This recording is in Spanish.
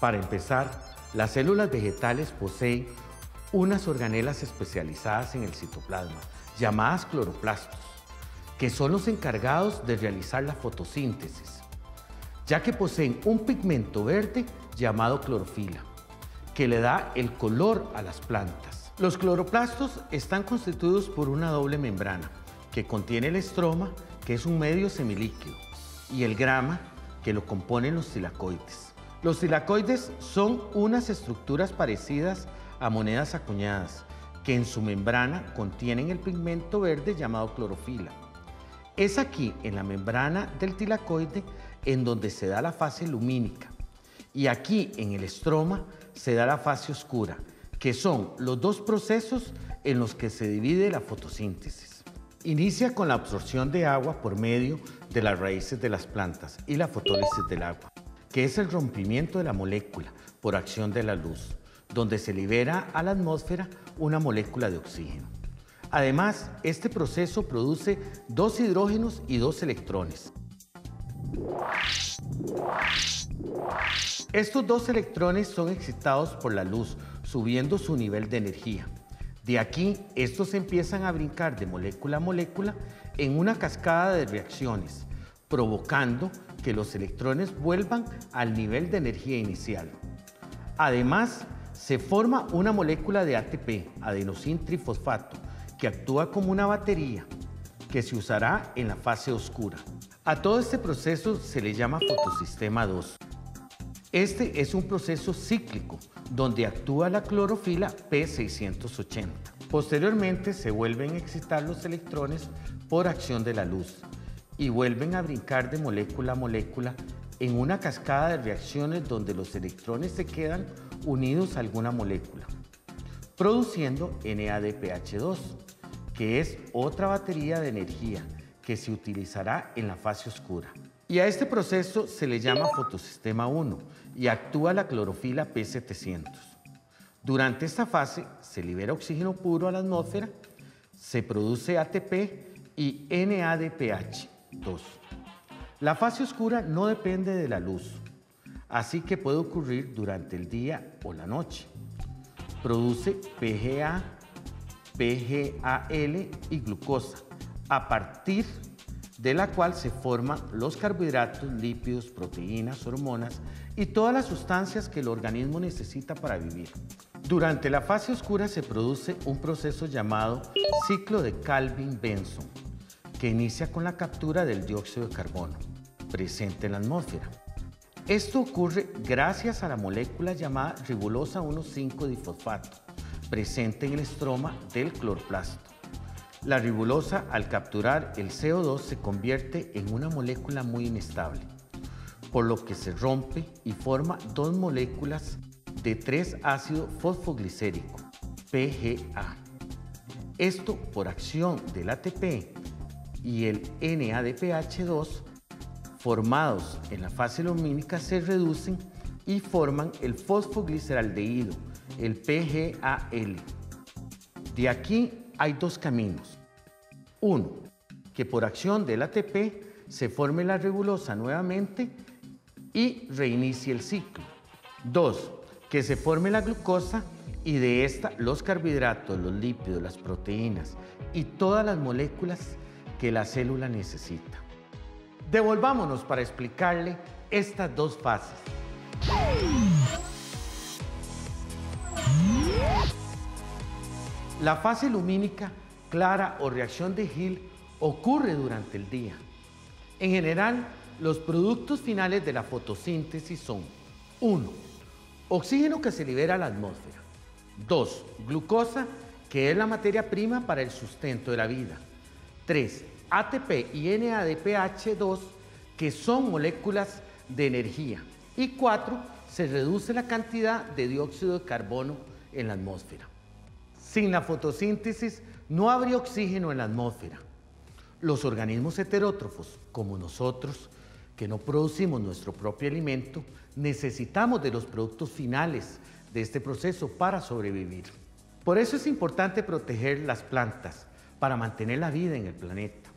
Para empezar, las células vegetales poseen unas organelas especializadas en el citoplasma, llamadas cloroplastos, que son los encargados de realizar la fotosíntesis, ya que poseen un pigmento verde llamado clorofila, que le da el color a las plantas. Los cloroplastos están constituidos por una doble membrana, que contiene el estroma, que es un medio semilíquido, y el grama, que lo componen los tilacoides. Los tilacoides son unas estructuras parecidas a monedas acuñadas, que en su membrana contienen el pigmento verde llamado clorofila. Es aquí, en la membrana del tilacoide, en donde se da la fase lumínica, y aquí, en el estroma, se da la fase oscura, que son los dos procesos en los que se divide la fotosíntesis. Inicia con la absorción de agua por medio de las raíces de las plantas y la fotólisis del agua, que es el rompimiento de la molécula por acción de la luz, donde se libera a la atmósfera una molécula de oxígeno. Además, este proceso produce 2 hidrógenos y 2 electrones. Estos 2 electrones son excitados por la luz, subiendo su nivel de energía. De aquí, estos empiezan a brincar de molécula a molécula en una cascada de reacciones, provocando que los electrones vuelvan al nivel de energía inicial. Además, se forma una molécula de ATP, adenosín trifosfato, que actúa como una batería que se usará en la fase oscura. A todo este proceso se le llama fotosistema 2. Este es un proceso cíclico donde actúa la clorofila P680. Posteriormente se vuelven a excitar los electrones por acción de la luz y vuelven a brincar de molécula a molécula en una cascada de reacciones donde los electrones se quedan unidos a alguna molécula, produciendo NADPH2, que es otra batería de energía que se utilizará en la fase oscura. Y a este proceso se le llama fotosistema 1 y actúa la clorofila P700. Durante esta fase se libera oxígeno puro a la atmósfera, se produce ATP y NADPH2. La fase oscura no depende de la luz, así que puede ocurrir durante el día o la noche. Produce PGA, PGAL y glucosa, a partir de la cual se forman los carbohidratos, lípidos, proteínas, hormonas y todas las sustancias que el organismo necesita para vivir. Durante la fase oscura se produce un proceso llamado ciclo de Calvin-Benson, que inicia con la captura del dióxido de carbono, presente en la atmósfera. Esto ocurre gracias a la molécula llamada ribolosa 1,5-difosfato, presente en el estroma del cloroplasto. La ribolosa, al capturar el CO2, se convierte en una molécula muy inestable, por lo que se rompe y forma 2 moléculas de 3-ácido fosfoglicérico, PGA. Esto, por acción del ATP y el NADPH2, formados en la fase lumínica, se reducen y forman el fosfogliceraldehído, el PGAL. De aquí hay 2 caminos. Uno, que por acción del ATP se forme la ribolosa nuevamente y reinicie el ciclo. 2, que se forme la glucosa y de esta los carbohidratos, los lípidos, las proteínas y todas las moléculas que la célula necesita. Devolvámonos para explicarle estas 2 fases. La fase lumínica, clara o reacción de Hill ocurre durante el día. En general, los productos finales de la fotosíntesis son 1. Oxígeno que se libera a la atmósfera. 2. Glucosa, que es la materia prima para el sustento de la vida. 3. ATP y NADPH2, que son moléculas de energía. Y 4. Se reduce la cantidad de dióxido de carbono en la atmósfera. Sin la fotosíntesis no habría oxígeno en la atmósfera. Los organismos heterótrofos, como nosotros, que no producimos nuestro propio alimento, necesitamos de los productos finales de este proceso para sobrevivir. Por eso es importante proteger las plantas, para mantener la vida en el planeta.